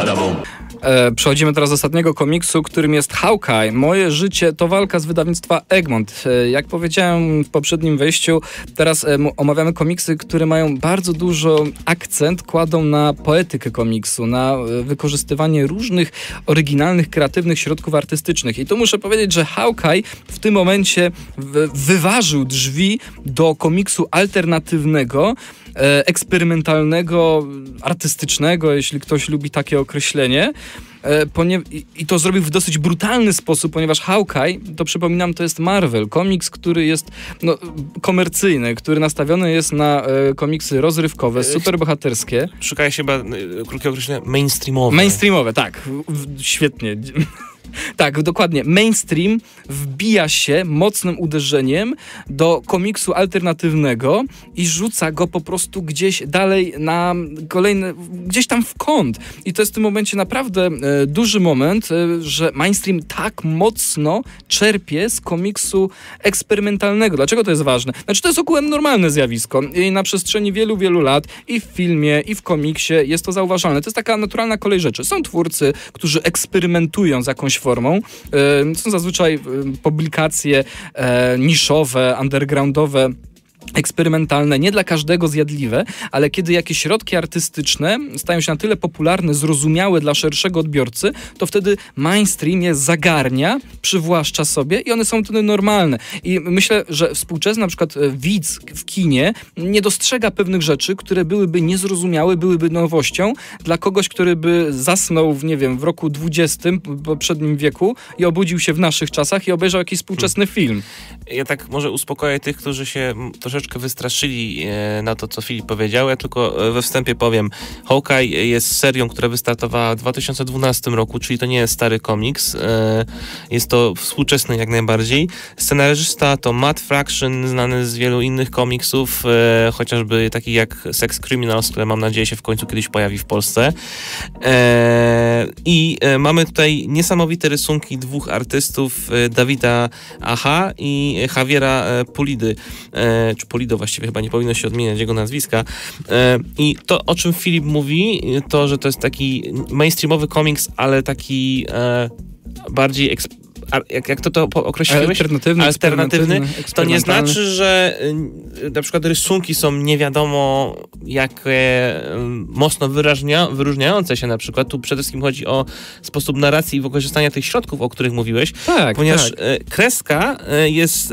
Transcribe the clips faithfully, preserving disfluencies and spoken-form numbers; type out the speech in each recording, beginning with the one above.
E, przechodzimy teraz do ostatniego komiksu, którym jest Hawkeye. Moje życie to walka z wydawnictwa Egmont. E, jak powiedziałem w poprzednim wejściu, teraz e, omawiamy komiksy, które mają bardzo dużo akcent, kładą na poetykę komiksu, na e, wykorzystywanie różnych oryginalnych, kreatywnych środków artystycznych. I tu muszę powiedzieć, że Hawkeye w tym momencie w, wyważył drzwi do komiksu alternatywnego, e, eksperymentalnego, artystycznego, jeśli ktoś lubi takie określenie. I to zrobił w dosyć brutalny sposób, ponieważ Hawkeye, to przypominam, to jest Marvel, komiks, który jest no, komercyjny, który nastawiony jest na e, komiksy rozrywkowe, superbohaterskie. Szukaj się chyba krótkie określenie mainstreamowe. Mainstreamowe, tak. W, świetnie. Tak, dokładnie. Mainstream wbija się mocnym uderzeniem do komiksu alternatywnego i rzuca go po prostu gdzieś dalej na kolejny, gdzieś tam w kąt. I to jest w tym momencie naprawdę e, duży moment, e, że mainstream tak mocno czerpie z komiksu eksperymentalnego. Dlaczego to jest ważne? Znaczy, to jest ogólnie normalne zjawisko i na przestrzeni wielu, wielu lat i w filmie, i w komiksie jest to zauważalne. To jest taka naturalna kolej rzeczy. Są twórcy, którzy eksperymentują z jakąś formą. Są zazwyczaj publikacje niszowe, undergroundowe, eksperymentalne, nie dla każdego zjadliwe, ale kiedy jakieś środki artystyczne stają się na tyle popularne, zrozumiałe dla szerszego odbiorcy, to wtedy mainstream je zagarnia, przywłaszcza sobie i one są wtedy normalne. I myślę, że współczesny na przykład widz w kinie nie dostrzega pewnych rzeczy, które byłyby niezrozumiałe, byłyby nowością dla kogoś, który by zasnął w, nie wiem, w roku dwudziestym, w poprzednim wieku i obudził się w naszych czasach i obejrzał jakiś współczesny film. Ja tak może uspokoję tych, którzy się troszeczkę wystraszyli na to, co Filip powiedział. Ja tylko we wstępie powiem, Hawkeye jest serią, która wystartowała w dwa tysiące dwunastym roku, czyli to nie jest stary komiks. Jest to współczesny jak najbardziej. Scenarzysta to Matt Fraction, znany z wielu innych komiksów, chociażby takich jak Sex Criminals, które mam nadzieję się w końcu kiedyś pojawi w Polsce. I mamy tutaj niesamowite rysunki dwóch artystów, Davida Aha i Javiera Pulidy, czy Polido właściwie chyba nie powinno się odmieniać jego nazwiska. I to, o czym Filip mówi, to, że to jest taki mainstreamowy komiks, ale taki bardziej eksp- Jak, jak to to określiłeś? Alternatywny, Alternatywny. To nie znaczy, że na przykład rysunki są nie wiadomo jak mocno wyraźnia, wyróżniające się na przykład. Tu przede wszystkim chodzi o sposób narracji i wykorzystania tych środków, o których mówiłeś. Tak, ponieważ tak. kreska jest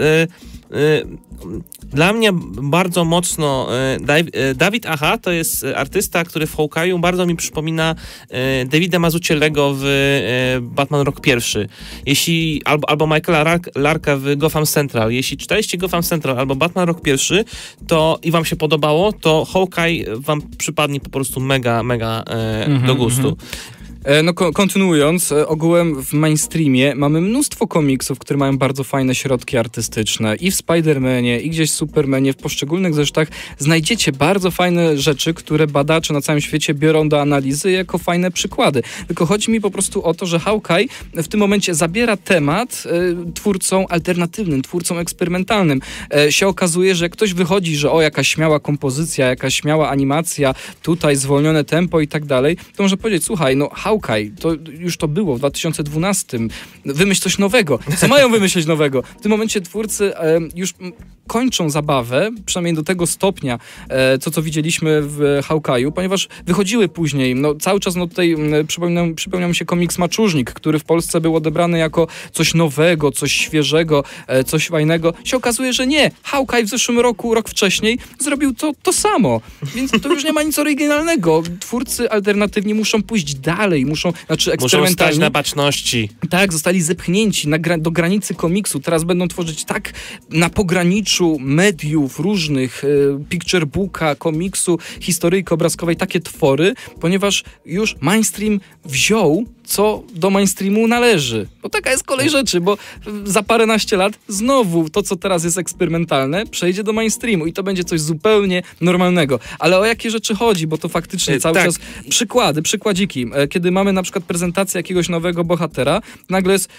dla mnie bardzo mocno David Aha to jest artysta, który w Hawkeye'u bardzo mi przypomina Davida Mazzucchelliego w Batman Rok pierwszy. Jeśli, albo, albo Michaela Larka w Gotham Central. Jeśli czytaliście Gotham Central albo Batman Rok pierwszy, to i wam się podobało, to Hawkeye wam przypadnie po prostu mega, mega mm-hmm, do gustu. Mm-hmm. No kontynuując, ogółem w mainstreamie mamy mnóstwo komiksów, które mają bardzo fajne środki artystyczne i w Spider-Manie, i gdzieś w Supermanie, w poszczególnych zresztach znajdziecie bardzo fajne rzeczy, które badacze na całym świecie biorą do analizy jako fajne przykłady. Tylko chodzi mi po prostu o to, że Hawkeye w tym momencie zabiera temat e, twórcom alternatywnym, twórcom eksperymentalnym. E, się okazuje, że jak ktoś wychodzi, że o, jakaś śmiała kompozycja, jakaś śmiała animacja, tutaj zwolnione tempo i tak dalej, to może powiedzieć, słuchaj, no Hawkeye, to już to było w dwa tysiące dwunastym. Wymyśl coś nowego. Co mają wymyślić nowego? W tym momencie twórcy e, już kończą zabawę, przynajmniej do tego stopnia, e, co co widzieliśmy w Hawkeye'u, ponieważ wychodziły później, no cały czas no tutaj przypominam, przypomniał mi się komiks Maczużnik, który w Polsce był odebrany jako coś nowego, coś świeżego, e, coś fajnego. Się okazuje, że nie. Hawkeye w zeszłym roku, rok wcześniej zrobił to, to samo. Więc to już nie ma nic oryginalnego. Twórcy alternatywni muszą pójść dalej, muszą, znaczy eksperymentalnie. Muszą stać na baczności. Tak, zostali zepchnięci na gra- do granicy komiksu. Teraz będą tworzyć tak na pograniczu mediów różnych, y, picture booka, komiksu, historyjki obrazkowej, takie twory, ponieważ już mainstream wziął, co do mainstreamu należy. Bo taka jest kolej rzeczy, bo za paręnaście lat znowu to, co teraz jest eksperymentalne, przejdzie do mainstreamu i to będzie coś zupełnie normalnego. Ale o jakie rzeczy chodzi? Bo to faktycznie cały tak. czas przykłady, przykładziki. Kiedy mamy na przykład prezentację jakiegoś nowego bohatera, nagle jest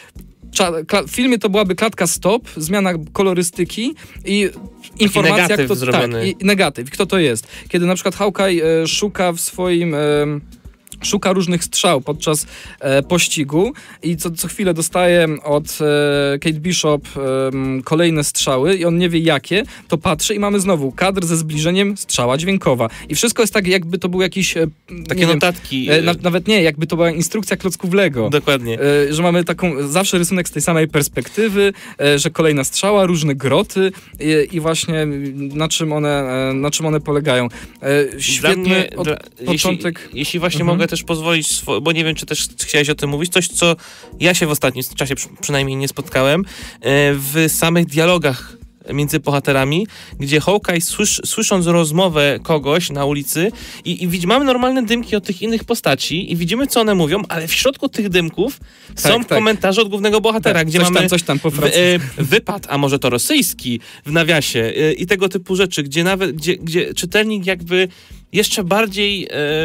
w filmie to byłaby klatka stop, zmiana kolorystyki i informacja, I negatyw kto, zrobiony. Tak, i negatyw, kto to jest. Kiedy na przykład Hawkeye e, szuka w swoim... E, szuka różnych strzał podczas e, pościgu i co, co chwilę dostaje od e, Kate Bishop e, kolejne strzały i on nie wie jakie, to patrzy i mamy znowu kadr ze zbliżeniem, strzała dźwiękowa. I wszystko jest tak, jakby to był jakiś... E, Takie notatki. Wiem, e, na, nawet nie, jakby to była instrukcja klocków Lego. Dokładnie. E, że mamy taką, zawsze rysunek z tej samej perspektywy, e, że kolejna strzała, różne groty i, i właśnie na czym one, e, na czym one polegają. E, świetny mnie, od, dla, początek... Jeśli, jeśli właśnie Mhm. mogę też pozwolić, swo- bo nie wiem, czy też chciałeś o tym mówić, coś, co ja się w ostatnim czasie przy, przynajmniej nie spotkałem, e, w samych dialogach między bohaterami, gdzie Hawkeye słysz, słysząc rozmowę kogoś na ulicy i, i widzi, mamy normalne dymki od tych innych postaci i widzimy, co one mówią, ale w środku tych dymków tak, są tak. komentarze od głównego bohatera, tak, gdzie coś mamy tam, coś tam po w, e, wypad, a może to rosyjski w nawiasie e, i tego typu rzeczy, gdzie nawet, gdzie, gdzie czytelnik jakby jeszcze bardziej e,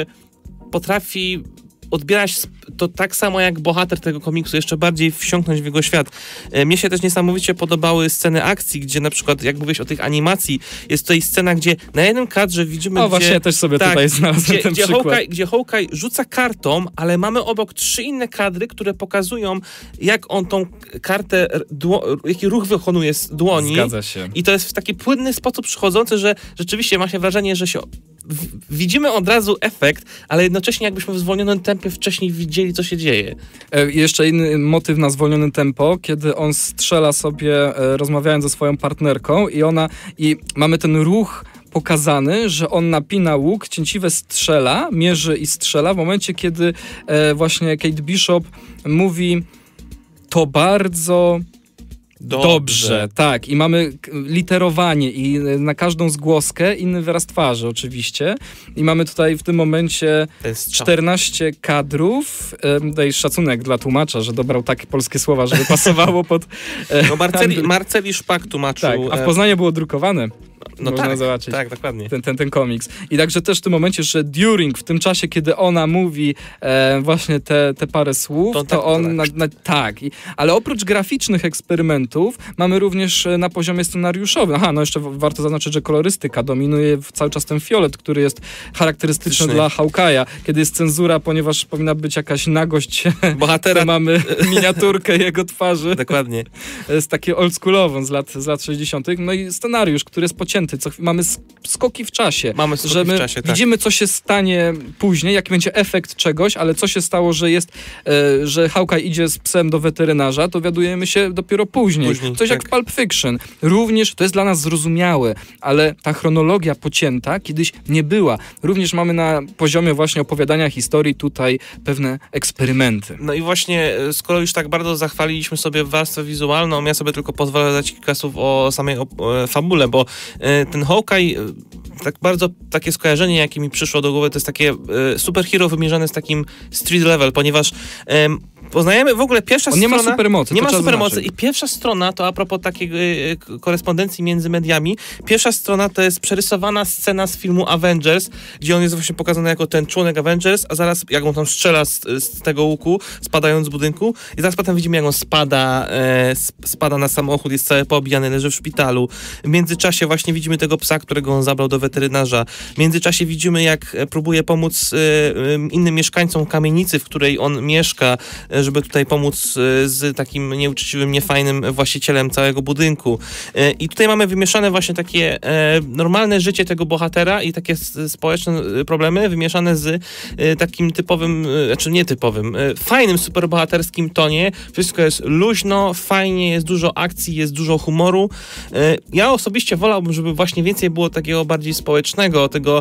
potrafi odbierać to tak samo jak bohater tego komiksu, jeszcze bardziej wsiąknąć w jego świat. E, mnie się też niesamowicie podobały sceny akcji, gdzie na przykład, jak mówiłeś o tych animacji, jest tutaj scena, gdzie na jednym kadrze widzimy, o, gdzie... właśnie, ja też sobie tak, tutaj znalazłem gdzie, ten gdzie przykład. Hawkeye, gdzie Hawkeye rzuca kartą, ale mamy obok trzy inne kadry, które pokazują, jak on tą kartę, dło, jaki ruch wykonuje z dłoni. Zgadza się. I to jest w taki płynny sposób przychodzący, że rzeczywiście ma się wrażenie, że się w, widzimy od razu efekt, ale jednocześnie jakbyśmy w zwolnionym tempie wcześniej widzieli, co się dzieje. E, jeszcze inny motyw na zwolnionym tempo, kiedy on strzela sobie, e, rozmawiając ze swoją partnerką i ona, i mamy ten ruch pokazany, że on napina łuk, cięciwe strzela, mierzy i strzela w momencie, kiedy e, właśnie Kate Bishop mówi to bardzo... Dobrze. Dobrze, tak. I mamy literowanie i na każdą zgłoskę inny wyraz twarzy oczywiście. I mamy tutaj w tym momencie czternaście kadrów. Daj szacunek dla tłumacza, że dobrał takie polskie słowa, żeby pasowało pod... No Marceli, Marceli Szpak tłumaczył. Tak, a w Poznaniu było drukowane. No Można tak, zobaczyć tak, dokładnie. ten, ten, ten komiks. I także też w tym momencie, że during, w tym czasie, kiedy ona mówi e, właśnie te, te parę słów, to, to tak, on... Na, na, tak. I, ale oprócz graficznych eksperymentów mamy również na poziomie scenariuszowym. Aha, no jeszcze warto zaznaczyć, że kolorystyka dominuje cały czas ten fiolet, który jest charakterystyczny Tyczny. dla Hawkeye'a. Kiedy jest cenzura, ponieważ powinna być jakaś nagość bohatera, to mamy miniaturkę jego twarzy. Dokładnie. Jest takie oldschoolową z lat, z lat sześćdziesiątych. No i scenariusz, który jest pocięty. Co, mamy skoki w czasie. Mamy skoki że my w czasie, tak. Widzimy, co się stanie później, jaki będzie efekt czegoś, ale co się stało, że jest, e, że Hawkeye idzie z psem do weterynarza, to dowiadujemy się dopiero później. później Coś tak. jak Pulp Fiction. Również to jest dla nas zrozumiałe, ale ta chronologia pocięta kiedyś nie była. Również mamy na poziomie właśnie opowiadania historii tutaj pewne eksperymenty. No i właśnie, skoro już tak bardzo zachwaliliśmy sobie warstwę wizualną, ja sobie tylko pozwolę dać kilka słów o samej o, e, fabule, bo e, ten Hawkeye, tak bardzo takie skojarzenie, jakie mi przyszło do głowy, to jest takie e, superhero wymierzone z takim street level, ponieważ e, poznajemy w ogóle pierwsza On strona... nie ma supermocy. Nie ma supermocy i pierwsza strona, to a propos takiej e, korespondencji między mediami, pierwsza strona to jest przerysowana scena z filmu Avengers, gdzie on jest właśnie pokazany jako ten członek Avengers, a zaraz jak on tam strzela z, z tego łuku, spadając z budynku i zaraz potem widzimy, jak on spada, e, spada na samochód, jest cały poobijany, leży w szpitalu. W międzyczasie właśnie widzimy tego psa, którego on zabrał do weterynarza. W międzyczasie widzimy, jak próbuje pomóc e, innym mieszkańcom kamienicy, w której on mieszka, żeby tutaj pomóc z takim nieuczciwym, niefajnym właścicielem całego budynku. I tutaj mamy wymieszane właśnie takie normalne życie tego bohatera i takie społeczne problemy wymieszane z takim typowym, znaczy nietypowym, fajnym, superbohaterskim tonie. Wszystko jest luźno, fajnie, jest dużo akcji, jest dużo humoru. Ja osobiście wolałbym, żeby właśnie więcej było takiego bardziej społecznego, tego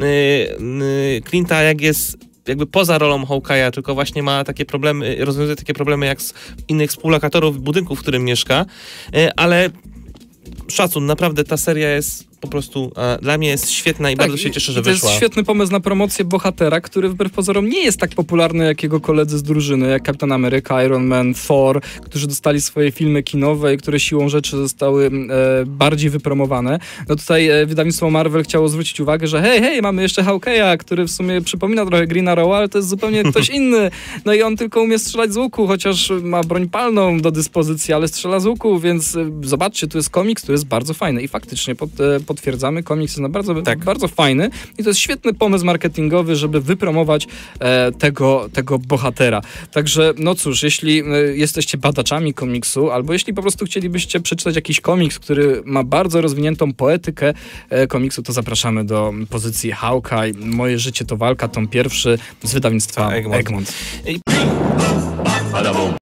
Clint'a, jak jest jakby poza rolą Hawkeye'a, tylko właśnie ma takie problemy, rozwiązuje takie problemy jak z innych współlokatorów budynku, w którym mieszka, ale szacun, naprawdę ta seria jest po prostu e, dla mnie jest świetna i tak, bardzo się cieszę, że to wyszła. To jest świetny pomysł na promocję bohatera, który wbrew pozorom nie jest tak popularny jak jego koledzy z drużyny, jak Kapitan Ameryka, Iron Man, Thor, którzy dostali swoje filmy kinowe i które siłą rzeczy zostały e, bardziej wypromowane. No tutaj e, wydawnictwo Marvel chciało zwrócić uwagę, że hej, hej, mamy jeszcze Hawkeye'a, który w sumie przypomina trochę Green Arrow, ale to jest zupełnie ktoś inny. No i on tylko umie strzelać z łuku, chociaż ma broń palną do dyspozycji, ale strzela z łuku, więc e, zobaczcie, tu jest komiks, który jest bardzo fajny i faktycznie pod, e, potwierdzamy, komiks jest na bardzo, tak. bardzo fajny i to jest świetny pomysł marketingowy, żeby wypromować e, tego, tego bohatera. Także, no cóż, jeśli e, jesteście badaczami komiksu, albo jeśli po prostu chcielibyście przeczytać jakiś komiks, który ma bardzo rozwiniętą poetykę e, komiksu, to zapraszamy do pozycji Hawkeye. Moje życie to walka, tom pierwszy z wydawnictwa Egmont. Egmont. I...